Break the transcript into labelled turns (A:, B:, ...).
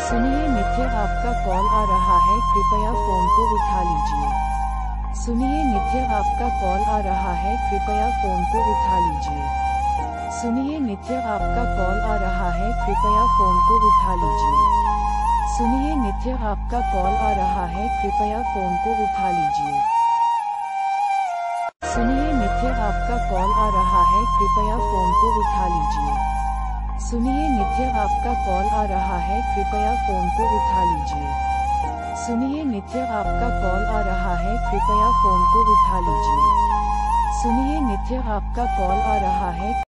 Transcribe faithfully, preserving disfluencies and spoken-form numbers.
A: सुनिए नित्य, आपका कॉल आ रहा है, कृपया फोन को उठा लीजिए। सुनिए नित्य, आपका कॉल आ रहा है, कृपया फोन को उठा लीजिए। सुनिए नित्य, आपका कॉल आ रहा है, कृपया फोन को उठा लीजिए। सुनिए नित्य, आपका कॉल आ रहा है, कृपया फोन को उठा लीजिए। सुनिए नित्य, आपका कॉल आ रहा है, कृपया फोन को उठा लीजिए। सुनिए नित्य, आपका कॉल आ रहा है, कृपया फोन को उठा लीजिए। सुनिए नित्य, आपका कॉल आ रहा है, कृपया फोन को उठा लीजिए। सुनिए नित्य, आपका कॉल आ रहा है।